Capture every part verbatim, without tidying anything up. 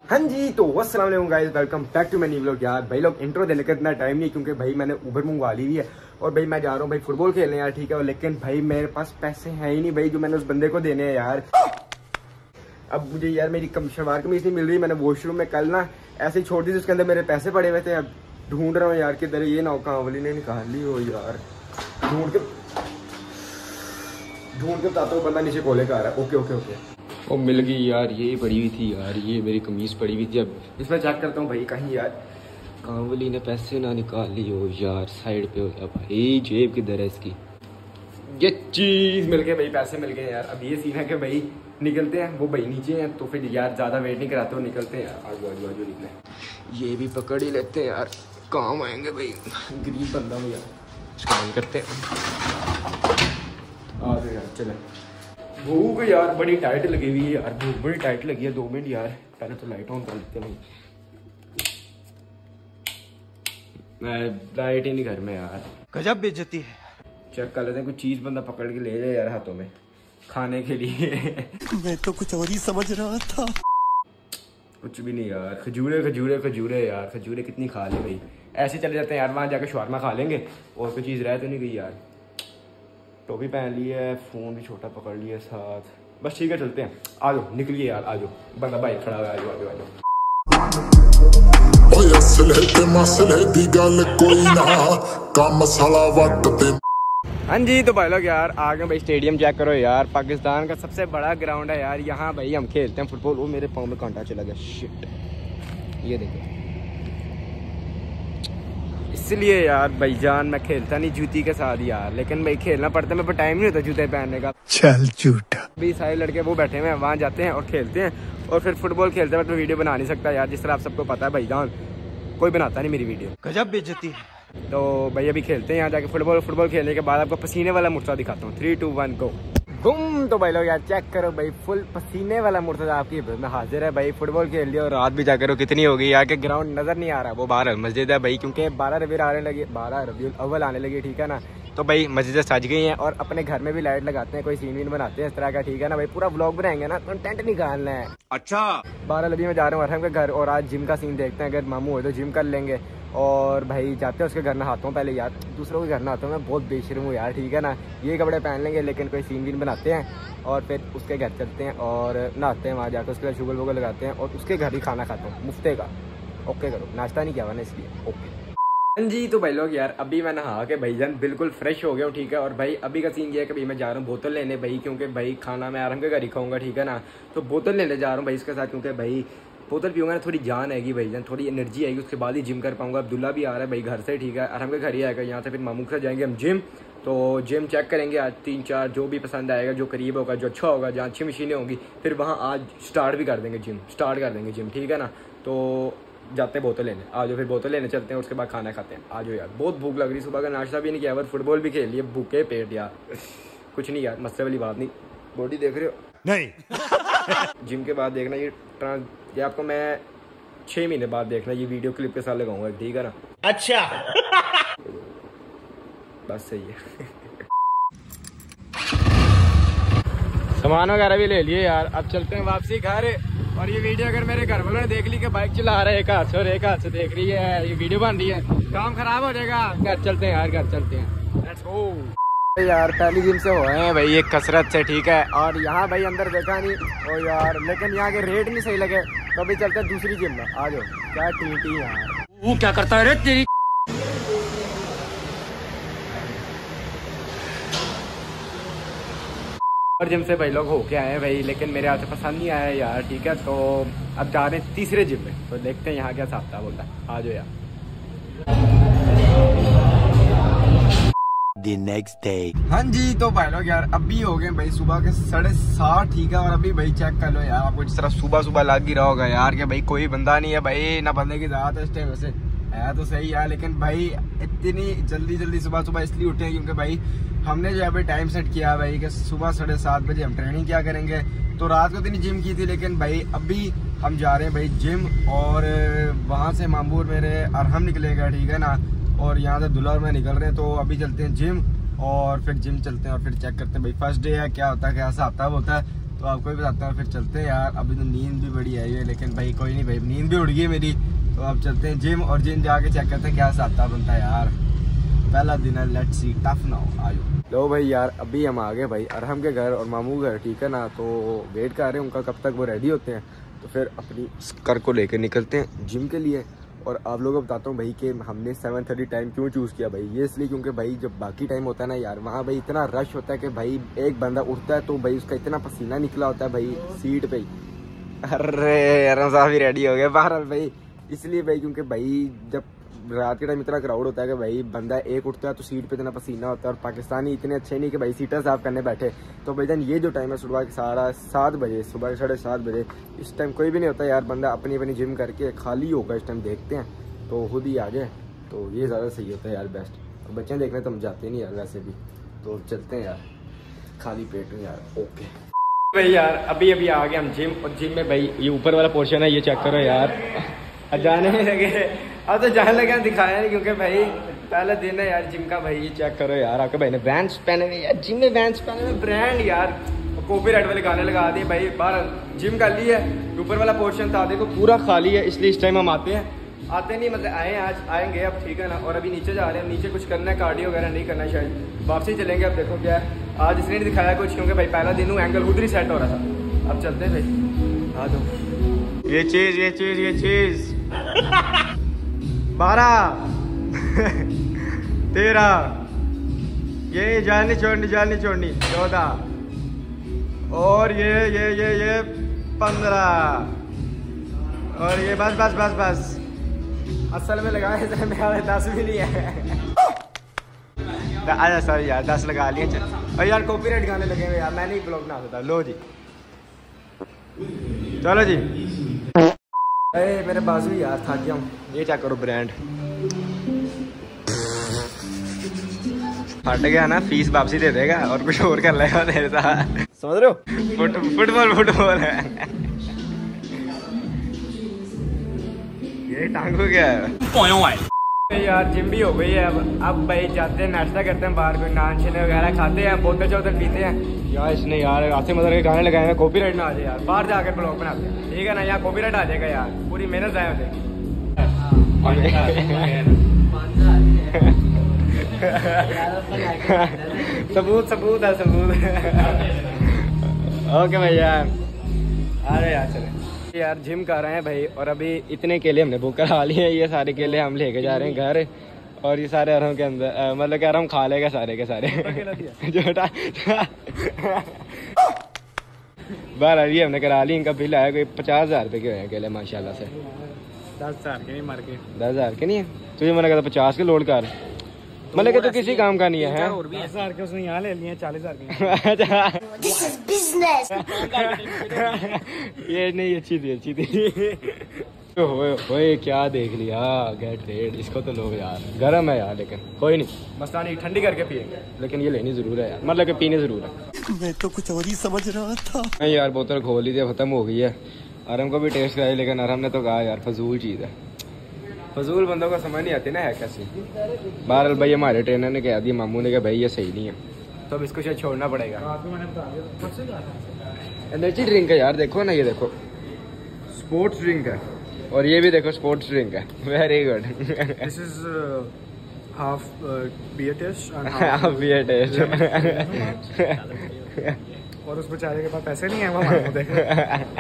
हाँ जी, तो अस्सलाम वालेकुम guys, welcome back to my new vlog. यार भाई लोग इंट्रो देने का इतना टाइम नहीं, क्योंकि भाई मैंने उबर मंगवा ली हुई है और भाई मैं जा रहा हूँ भाई फुटबॉल खेलने यार, ठीक है। लेकिन भाई मेरे पास पैसे हैं ही नहीं भाई, जो मैंने उस बंदे को देने हैं यार। अब मुझे यार मेरी कम शलवार कमीज नहीं मिल रही। मैंने वॉशरूम में कल ना ऐसे ही छोड़ दी थी, उसके अंदर मेरे पैसे पड़े हुए थे। अब ढूंढ रहा हूँ यार किधर, ये ना कांवली ने निकाल ली हो यार। ढूंढ के ढूंढ के बताता हूँ, बंदा नीचे कोले का आ रहा है। ओके ओके ओके ओ मिल गई यार, ये पड़ी हुई थी यार, ये मेरी कमीज पड़ी हुई थी। अब इसमें चेक करता हूँ भाई कहीं यार कांवली ने पैसे ना निकाल ली हो यार। साइड पे हो गया भाई, जेब किधर है इसकी। ये चीज मिल गई भाई, पैसे मिल गए यार। अब ये सीन है कि भाई निकलते हैं, वो भाई नीचे हैं तो फिर यार ज्यादा वेट नहीं कराते हो, निकलते हैं यार। आजू आजू आजू निकले, ये भी पकड़ ही लेते हैं यार, काम आएंगे भाई। गरीब बंदा हूँ यार, काम करते हैं। आ जाओ यार, चले। भूख यार बड़ी टाइट लगी हुई है यार, भूख बड़ी टाइट लगी है। दो मिनट यार, पहले तो लाइट ऑन कर लेते हैं भाई। लाइट ही नहीं घर में यार, गजब बेइज्जती है। चेक कर लेते हैं, कुछ चीज बंदा पकड़ के ले जाए यार हाथों में खाने के लिए। मैं तो कुछ और ही समझ रहा था। कुछ भी नहीं यार, खजूरे खजूरे खजूरे यार, खजूरे कितनी खा ली भाई। ऐसे चले जाते हैं यार, वहाँ जाकर शवारमा खा लेंगे और कोई चीज़ रह तो नहीं गई यार। टोपी पहन ली है, फोन भी छोटा पकड़ लिया साथ, बस ठीक है चलते हैं। आ जाओ निकलिए यार, आ जाओ, बंदा बाइक खड़ा हुआ है। आ जाओ आ जाओ आ जाओ। हाँ जी, तो भाई लोग यार आ गए भाई। स्टेडियम चेक करो यार, पाकिस्तान का सबसे बड़ा ग्राउंड है यार। यहाँ भाई हम खेलते हैं फुटबॉल। वो मेरे पाँव में कांटा चला गया, शिट। ये देखो, इसलिए यार भाईजान मैं खेलता नहीं जूती के साथ यार, लेकिन भाई खेलना पड़ता है, मेरे पास टाइम नहीं होता जूते पहनने का। चल झूठा। भी सारे लड़के वो बैठे हुए हैं, वहाँ जाते हैं और खेलते हैं, और फिर फुटबॉल खेलते वक्त तो वीडियो बना नहीं सकता यार, जिस तरह आप सबको पता है भाईजान, कोई बनाता नहीं मेरी वीडियो। गजब बेइज्जती है। तो भाई अभी खेलते हैं यहाँ जाके फुटबॉल। फुटबॉल खेलने के बाद आपको पसीने वाला मुर्तजा दिखाता हूँ। थ्री टू वन गो गुम। तो भाई लोग यार चेक करो भाई, फुल पसीने वाला मुर्तजा आपकी में हाजिर है भाई। फुटबॉल खेल लिया और रात भी चेक करो कितनी हो गई यार, के ग्राउंड नजर नहीं आ रहा। वो बारह मस्जिद है भाई, क्योंकि बारह रबीउल आने लगी, बारह रबीउल अव्वल आने लगी, ठीक है ना। तो भाई मस्जिदें सज गई हैं और अपने घर में भी लाइट लगाते हैं, कोई सीन वीन बनाते हैं इस तरह का, ठीक है ना भाई। पूरा व्लॉग बनाएंगे ना, कंटेंट निकालना है। अच्छा, बारह रबी में जा रहे हैं अरहम के घर, और आज जिम का सीन देखते हैं। अगर मामू हो तो जिम कर लेंगे, और भाई जाते हैं उसके घर नहाता हूँ पहले यार। दूसरों के घर नहाता हूँ मैं, बहुत बेशर्म हूँ यार, ठीक है ना। ये कपड़े पहन लेंगे, लेकिन कोई सीन वीन बनाते हैं और फिर उसके घर चलते हैं और नहाते हैं वहाँ जाकर। उसके बाद शुगर वुगर लगाते हैं और उसके घर ही खाना खाता हूँ मुफ्ते का। ओके करो, नाश्ता नहीं किया मैंने इसलिए। ओके हाँ जी, तो भाई लोग यार अभी मैं नहा के भाईजान बिल्कुल फ्रेश हो गया हूँ, ठीक है। और भाई अभी का सीन ये है कि भाई मैं जा रहा हूँ बोतल लेने भाई, क्योंकि भाई खाना मैं आराम के घर ही खाऊंगा, ठीक है ना। तो बोतल लेने जा रहा हूँ भाई इसके साथ, क्योंकि भाई बोतल पीऊंगा ना थोड़ी जान आएगी भाईजान, थोड़ी एनर्जी आएगी, उसके बाद ही जिम कर पाऊंगा। अब्दुल्ला भी आ रहा है भाई घर से, ठीक है, आराम के घर ही आएगा। यहाँ से फिर मामू के साथ जाएंगे हम जिम। तो जिम चेक करेंगे आज तीन चार, जो भी पसंद आएगा, जो करीब होगा, जो अच्छा होगा, जहाँ अच्छी मशीनें होंगी, फिर वहाँ आज स्टार्ट भी कर देंगे जिम, स्टार्ट कर देंगे जिम, ठीक है ना। तो जाते हैं बोतल लेने, आ जाओ फिर बोतल लेने चलते हैं, उसके बाद खाना खाते हैं। आ जाओ यार, बहुत भूख लग रही, सुबह का नाश्ता भी नहीं किया, बस फुटबॉल भी खेल लिया, भूखे पेट यार। कुछ नहीं यार, मसले वाली बात नहीं। बॉडी देख रहे हो? नहीं। जिम के बाद देखना ये ट्रांस, ये आपको मैं छः महीने बाद देखना, ये वीडियो क्लिप के साथ लगाऊंगा, ठीक है ना। अच्छा। बस सही है। सामान वगैरह भी ले लिए यार, अब चलते हैं वापसी घर। और ये वीडियो अगर मेरे घर वालों ने देख ली कि बाइक चला रहे एक हाथ से और एक हाथ से देख रही है, ये वीडियो बन रही है, काम खराब हो जाएगा। घर चलते हैं यार, घर चलते हैं, लेट्स गो। यार पहली जिम से हो हैं भाई एक कसरत से, ठीक है। और यहाँ भाई अंदर देखा नहीं ओ यार, लेकिन यहाँ के रेट नहीं सही लगे, तो अभी चलते हैं दूसरी जिम में। आ जाओ। क्या टीटी यार, वो क्या करता है रे तेरी। और जिम से भाई लोग होके आए हैं भाई, लेकिन मेरे हाथ से पसंद नहीं आया यार, ठीक है। तो अब जा रहे हैं तीसरे जिम में, तो देखते हैं यहाँ क्या हिसाब किताब होता है। आ जाओ यार। The next day. हाँ जी, तो भाई लोग यार अभी हो गए भाई सुबह के साढ़े सात, ठीक है। और अभी भाई चेक कर लो यार, आपको जिस तरह सुबह सुबह लग ही रहा होगा यार कि भाई कोई बंदा नहीं है भाई, ना बंदे की ज़्यादा इस टाइम वैसे है तो सही है, लेकिन भाई इतनी जल्दी जल्दी सुबह सुबह इसलिए उठे क्योंकि भाई हमने जो है भाई टाइम सेट किया भाई कि सुबह साढ़े सात बजे हम ट्रेनिंग किया करेंगे। तो रात को इतनी जिम की थी, लेकिन भाई अभी हम जा रहे हैं भाई जिम, और वहाँ से मामूर मेरे अरहम निकलेगा, ठीक है ना। और यहाँ से दुल्हा और मैं निकल रहे हैं, तो अभी चलते हैं जिम और फिर जिम चलते हैं और फिर चेक करते हैं भाई फर्स्ट डे है क्या होता है, क्या हिसाब किताब होता है। तो आपको भी बताता हूँ, फिर चलते हैं यार। अभी तो नींद भी बड़ी आई है, लेकिन भाई कोई नहीं भाई, नींद भी उड़ गई मेरी। तो अब चलते हैं जिम, और जिम जाके चेक करते हैं क्या साथ बनता है यार। पहला दिन है, लेट्स सी, टफ ना हो, आयो। लो भाई यार, अभी हम आ गए भाई अरहम के घर और मामू घर, ठीक है ना। तो वेट कर रहे हैं उनका, कब तक वो रेडी होते हैं, तो फिर अपनी कर को लेकर निकलते हैं जिम के लिए। और आप लोगों को बताता हूँ भाई कि हमने सेवन थर्टी टाइम क्यों चूज़ किया भाई। ये इसलिए क्योंकि भाई जब बाकी टाइम होता है ना यार, वहाँ भाई इतना रश होता है कि भाई एक बंदा उठता है तो भाई उसका इतना पसीना निकला होता है भाई सीट पे ही। अरे अरहम साहब भी रेडी हो गए बहरहाल भाई, इसलिए भाई क्योंकि भाई जब रात के टाइम इतना क्राउड होता है कि भाई बंदा एक उठता है तो सीट पे इतना पसीना होता है। और पाकिस्तानी इतने अच्छे नहीं कि भाई सीटें साफ करने बैठे। तो भाई जान ये जो टाइम है सुबह के साढ़े सात बजे, सुबह के साढ़े सात बजे, इस टाइम कोई भी नहीं होता यार, बंदा अपनी अपनी जिम करके खाली होगा इस टाइम, देखते हैं तो खुद ही आ जाए, तो ये ज़्यादा सही होता है यार, बेस्ट। और बच्चे देखने तो हम जाते नहीं यार वैसे भी, तो चलते हैं यार खाली पेट में यार। ओके भाई यार, अभी अभी आ गए हम जिम, और जिम में भाई ये ऊपर वाला पोर्शन है, ये चेक करो यार, जाने में लगे। अब तो जाने लगे, दिखाया नहीं क्योंकि भाई पहला दिन है यार जिम का। भाई ये चेक करो यार, आपके भाई ने बैंड्स पहने हुए यार, जिम में बैंड्स पहने हुए, ब्रांड यार, कॉपीराइट वाले गाने लगा दिए भाई। बाहर जिम कर ली है, ऊपर वाला पोर्शन था देखो पूरा खाली है, इसलिए इस टाइम हम आते हैं आते नहीं मतलब आए हैं, आज आएंगे अब, ठीक है ना। और अभी नीचे जा रहे हैं, नीचे कुछ करना है, कार्डियो वगैरह नहीं करना है, शायद वापसी चलेंगे। अब देखो क्या है, आज इसने नहीं दिखाया कुछ क्योंकि भाई पहला दिन हूँ, एंगल उधर ही सेट हो रहा था। अब चलते हैं भाई, आ दो ये चीज ये चीज ये चीज बारह तेरह, ये जानी छोड़नी जानी छोड़नी चौदह, और ये ये ये ये पंद्रह, और ये बस बस बस बस असल में लगाए मेरा दस भी नहीं है। अच्छा सॉरी यार, दस लगा लिए। चल और यार कॉपीराइट गाने लगे हुए यार, मैं नहीं ब्लॉग बना सकता। लो जी चलो जी। अरे मेरे बाजू यार थक गया हूँ, ये चेक करो ब्रांड फट गया ना, फीस वापसी दे देगा और कुछ और कर लेगा तेरे साथ, समझ रहे हो। फुट फुटबॉल फुटबॉल है ये, टांग हो गया है यार। जिम भी हो गई है, अब अब भाई जाते हैं नाश्ता करते हैं बाहर, कोई नान छेने वगैरह खाते हैं, बोतल चौतल पीते हैं यार। इसने यार आते मदर के गाने लगाए हैं, कॉपीराइट ना आ जाए यार, बाहर जाकर ब्लॉग बनाते हैं, ठीक है ना। यहाँ कॉपीराइट आ जाएगा यार, पूरी मेहनत जाए हो जाएगी। सबूत सबूत है सबूत। ओके भाई यार, अरे यार चले यार, जिम कर रहे हैं भाई। और अभी इतने केले हमने बुक करा लिए हैं, ये सारे केले हम लेके जा रहे हैं घर, और ये सारे अरहम के अंदर मतलब क्या हम खा लेगा सारे के सारे। छोटा बार अभी हमने करा ली, इनका बिल आया कोई पचास हजार रुपये के हुए हैं केले माशाल्लाह से। दस हजार के नहीं मार के, दस हजार के नहीं है तुझे मैंने कहा पचास के लोड कर, मतलब कि तो किसी काम का नहीं है, है? और भी दस हजार के उसने यहाँ ले लिए, चालीस हजार के। This is business. ये नहीं अच्छी थी अच्छी थी। ओए ओए क्या देख लिया, गेट रेड, इसको तो लोग यार गर्म है यार, लेकिन कोई नहीं, मस्तानी ठंडी करके पिएंगे, लेकिन ये लेनी जरूर है यार, मतलब कि पीने जरूर है। मैं तो कुछ और ही समझ रहा था। नहीं यार बोतल खोल ली थी, खत्म हो गई है। अरहम को भी टेस्ट कराई, लेकिन अरहम ने तो कहा यार फजूल चीज़ है, फजूल बंदों को समझ नहीं आती ना है कैसी। बहरहाल भाई हमारे ट्रेनर ने कह दिया, मामू ने कहा भाई ये सही नहीं है, तो अब इसको शायद छोड़ना पड़ेगा। एनर्जी ड्रिंक है यार, देखो ना, ये देखो स्पोर्ट्स ड्रिंक है, और ये भी देखो स्पोर्ट्स ड्रिंक है, very good. This is half beer taste half beer taste. और उस बेचारे के पास पैसे नहीं है, वो हमारे को देख।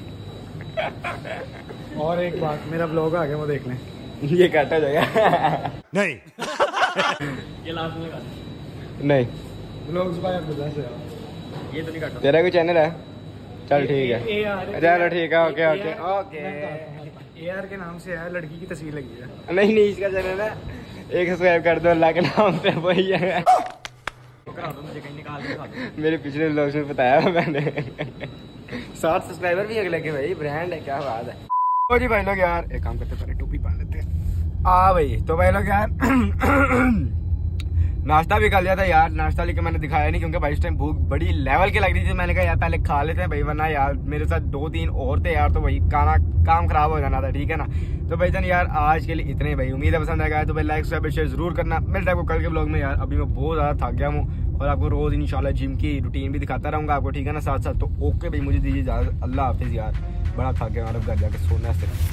और एक बात, मेरा ब्लॉग आ गया, वो देख लें। ये काटा जाएगा नहीं। ये लास्ट में काटा नहीं, ब्लॉग्स बाय अब्दुल्ला से, ये तो नहीं काटा। तेरा कोई चैनल है? चल ठीक है, चलो ठीक है, ओके ओके ओके। एआर के नाम से है, लड़की की तस्वीर लगी है। नहीं नहीं, इसका चैनल है, एक सब्सक्राइब कर दो अल्लाह के नाम पे, वही है। मुझे कहीं निकाल के मेरे पिछले ब्लॉग में बताया मैंने। सात सब्सक्राइबर भी अगले के भाई, ब्रांड है, क्या बात है। ओ जी भाई लोग यार, एक काम करते पहले टोपी पहन लेते हैं। आ भाई तो भाई लोग यार नाश्ता भी कर लिया था यार, नाश्ता लेके मैंने दिखाया नहीं क्योंकि भाई इस टाइम भूख बड़ी लेवल की लग रही थी। मैंने कहा यार पहले खा लेते हैं भाई, वरना यार मेरे साथ दो तीन और थे यार, तो भाई खाना काम खराब हो जाना था, ठीक है ना। तो भाई जान यार आज के लिए इतने भाई, उम्मीद है पसंद आएगा, तो भाई लाइक सब्सक्राइब शेयर जरूर करना। मिलता है आपको कल के ब्लॉग में यार, अभी मैं बहुत ज्यादा थक गया हूँ और आपको रोज़ इंशाल्लाह जिम की रूटीन भी दिखाता रहूँगा आपको, ठीक है ना, साथ साथ। तो ओके भाई, मुझे दीजिए इजाज़त, अल्लाह हाफिज़ यार, बड़ा थक गया और अब घर जाके सोना है सिर्फ।